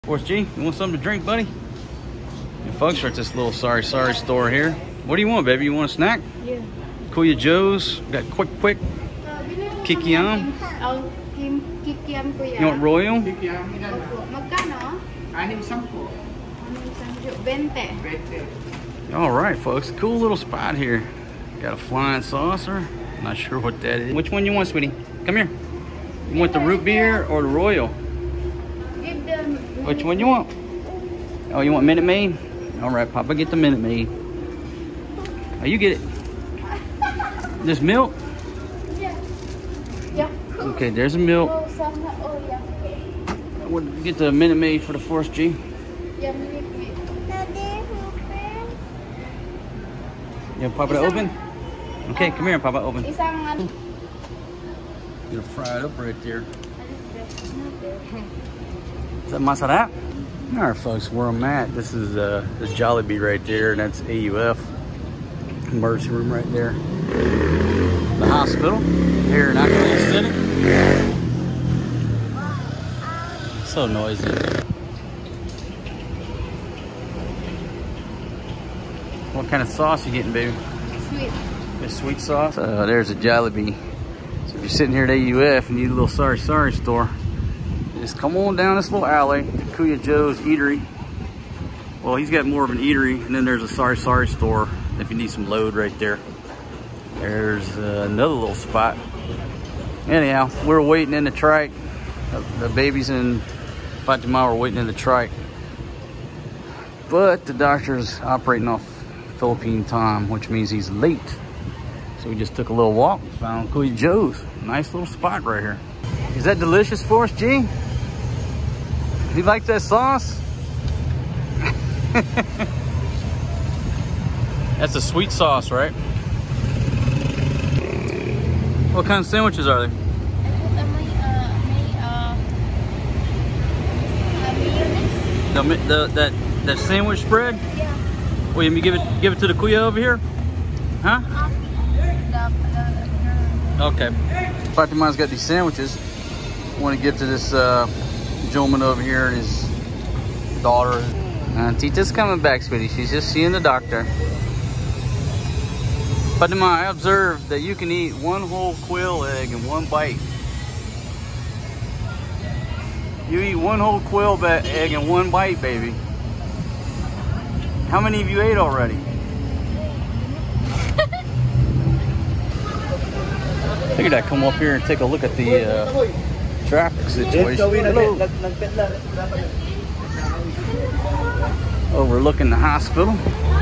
Force G, you want something to drink, buddy? And folks, we're at this little sorry store here. What do you want, baby? You want a snack? Yeah. Kuya Joe's. Got quick. Kikiam. Oh, kikiam kuya. You want royal? Magkano? 20. All right, folks. Cool little spot here. Got a flying saucer. Not sure what that is. Which one you want, sweetie? Come here. You want the root beer or the royal? Give them. Which one you want? Oh, you want Minute Maid? All right, Papa, get the Minute Maid. Oh, you get it. This milk? Yeah. Yeah. Okay, there's a milk. Oh, yeah. We'll get the Minute Maid for the Force G. Yeah, Minute Maid. You want Papa to open? Okay, come here, Papa, open. Isang ano? You're gonna fry it up right there. Is that masarap? All right, folks, where I'm at, this is the Jollibee right there, and that's AUF. Emergency room right there. The hospital here in Ackley City. So noisy. What kind of sauce you getting, baby? Sweet. A sweet sauce. There's a Jollibee. So if you're sitting here at AUF and you need a little sorry store, just come on down this little alley to Kuya Joe's Eatery. Well, he's got more of an eatery, and then there's a sorry store if you need some load right there. There's another little spot. Anyhow, we're waiting in the Trike. The babies and Fatima were waiting in the Trike. But the doctor's operating off Philippine time, which means he's late. So we just took a little walk, found Kuya Joe's. Nice little spot right here. Is that delicious for us, G? You like that sauce? That's a sweet sauce, right? What kind of sandwiches are they? That sandwich spread? Yeah. Well, let me give it to the Kuya over here? Huh? Okay. Fatima's got these sandwiches. I want to give to this gentleman over here and his daughter. Tita's coming back, sweetie. She's just seeing the doctor. Fatima, I observed that you can eat one whole quail egg in one bite. You eat one whole quail egg in one bite, baby. How many of you ate already? Figured I'd come up here and take a look at the traffic situation. Hello. Overlooking the hospital.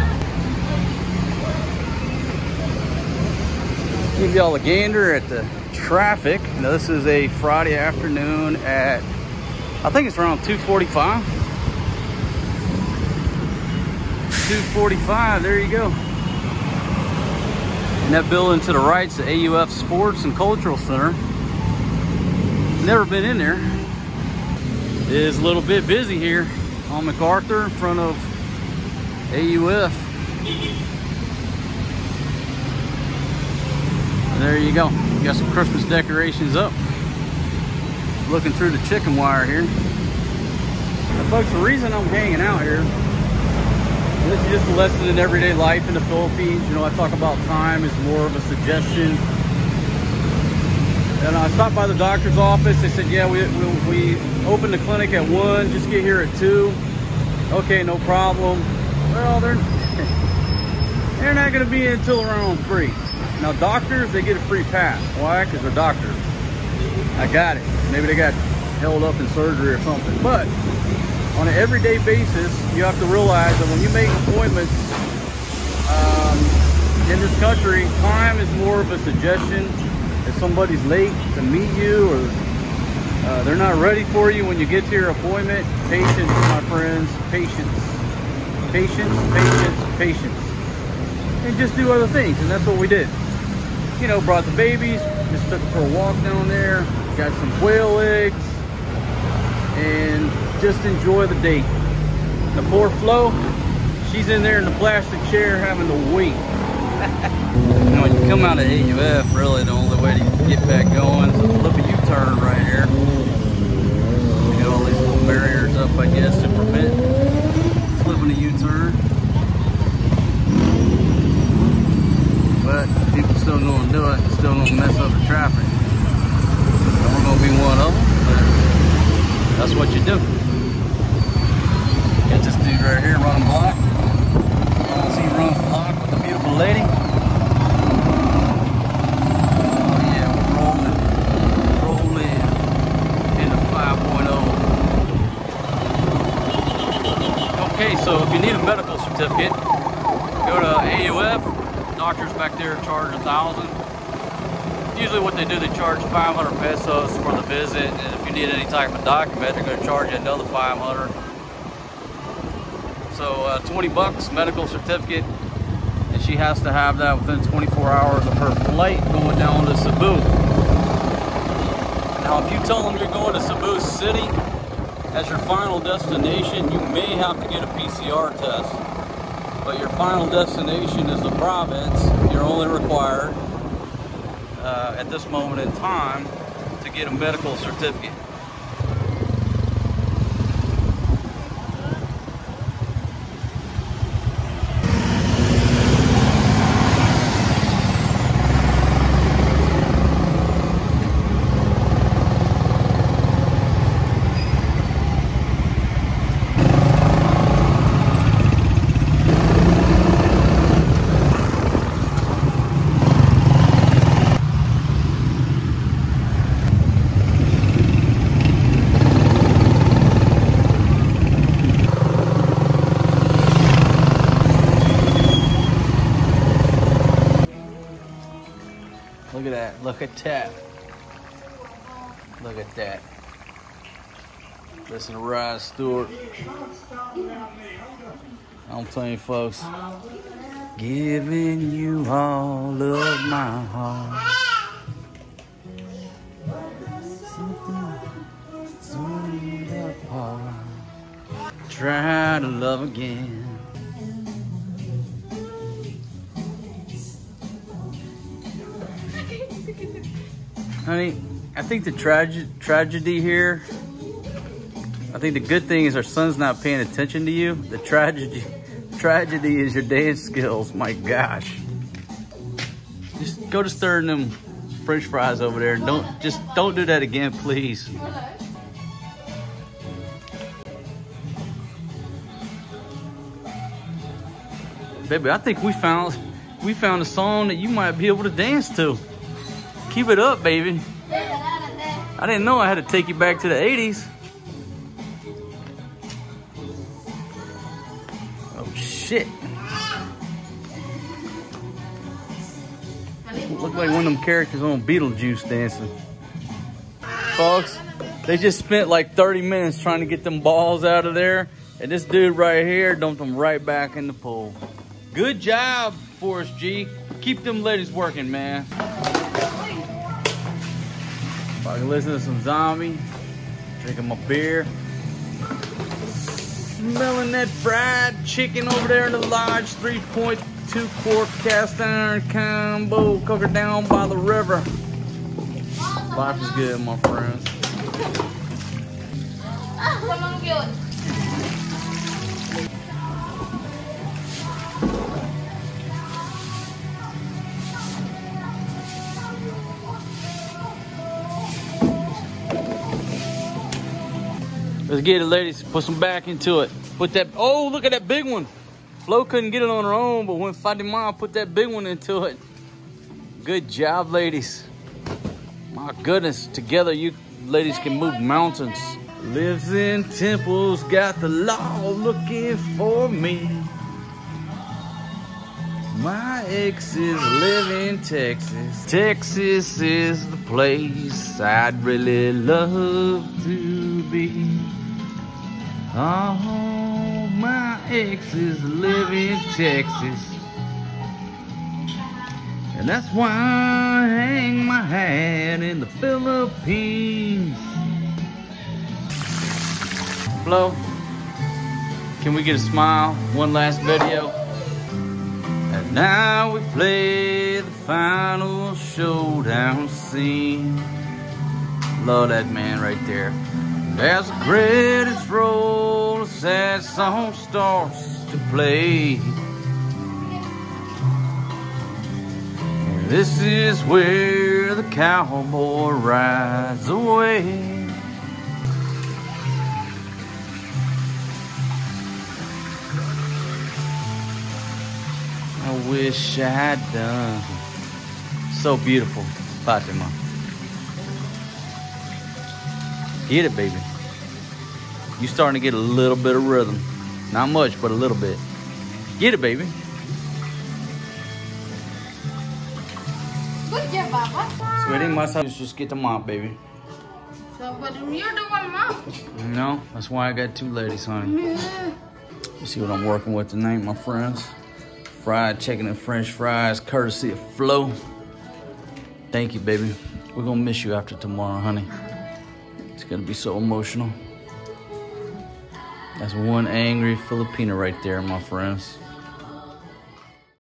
Give y'all a gander at the traffic. Now this is a Friday afternoon at, I think it's around 2:45. 2:45, there you go. And that building to the right's the AUF Sports and Cultural Center. Never been in there. It is a little bit busy here on MacArthur in front of AUF. And there you go. Got some Christmas decorations up. Looking through the chicken wire here. Now, folks, the reason I'm hanging out here, this is just a lesson in everyday life in the Philippines. You know, I talk about time as more of a suggestion. And I stopped by the doctor's office. They said, yeah, we open the clinic at 1, just get here at 2. Okay, no problem. Well, they're not gonna be in until around 3. Now doctors, they get a free pass. Why? Because they're doctors. I got it. Maybe they got held up in surgery or something. But on an everyday basis, you have to realize that when you make appointments in this country, time is more of a suggestion. If somebody's late to meet you or they're not ready for you when you get to your appointment, patience, my friends, patience. Patience. And just do other things, and that's what we did. You know, brought the babies, just took them for a walk down there, got some quail eggs, and just enjoy the day. The poor Flo, she's in there in the plastic chair having to wait. You know, when you come out of AUF, really the only way to get back going is a little U-turn right here. You know, all these little barriers up up, I guess, to prevent flipping a U-turn. But people still gonna do it, still gonna mess up the traffic. And we're gonna be one of them, but that's what you do. Got this dude right here running block. As he runs block with a beautiful lady. Oh yeah, we're rolling into 5.0. Okay, so if you need a medical certificate, go to AUF. Doctors back there charge $1,000. Usually what they do, they charge 500 pesos for the visit, and if you need any type of document, they're going to charge you another 500. So 20 bucks, medical certificate, and she has to have that within 24 hours of her flight going down to Cebu. Now, if you tell them you're going to Cebu City as your final destination, you may have to get a PCR test. But your final destination is the province. You're only required at this moment in time to get a medical certificate. Look at that, look at that. Look at that. Listen to Rod Stewart. I'm telling you folks, giving you all of my heart. Something apart. Try to love again. Honey, I think the tragedy here, I think the good thing is our son's not paying attention to you. The tragedy is your dance skills. My gosh. Just go to stirring them French fries over there. Don't do that again, please. Baby, I think we found a song that you might be able to dance to. Keep it up, baby. I didn't know I had to take you back to the 80s. Oh, shit. Look like one of them characters on Beetlejuice dancing. Folks, they just spent like 30 minutes trying to get them balls out of there. And this dude right here dumped them right back in the pool. Good job, Forrest G. Keep them ladies working, man. I can listen to some Zombie, drinking my beer, smelling that fried chicken over there in the lodge, 3.2 quart cast iron combo, cooking down by the river. Life is good, my friends. Let's get it, ladies. Put some back into it. Put that, oh, look at that big one. Flo couldn't get it on her own, but when Fatima put that big one into it. Good job, ladies. My goodness, together you ladies can move mountains. Lives in temples, got the law looking for me. My exes live in Texas. Texas is the place I'd really love to be. Oh, my exes live in Texas. And that's why I hang my hat in the Philippines. Flo, can we get a smile? One last video. And now we play the final showdown scene. Love that man right there. As the credits roll, a sad song starts to play. This is where the cowboy rides away. I wish I had done. So beautiful, Fatima. Get it, baby. You starting to get a little bit of rhythm. Not much, but a little bit. Get it, baby. Good job, Papa. Sweetie, must have just get the mop, baby. So, but you're the one, Mom. No, that's why I got two ladies, honey. You see what I'm working with tonight, my friends? Fried chicken and French fries, courtesy of Flo. Thank you, baby. We're gonna miss you after tomorrow, honey. It's gonna be so emotional. That's one angry Filipina right there, my friends.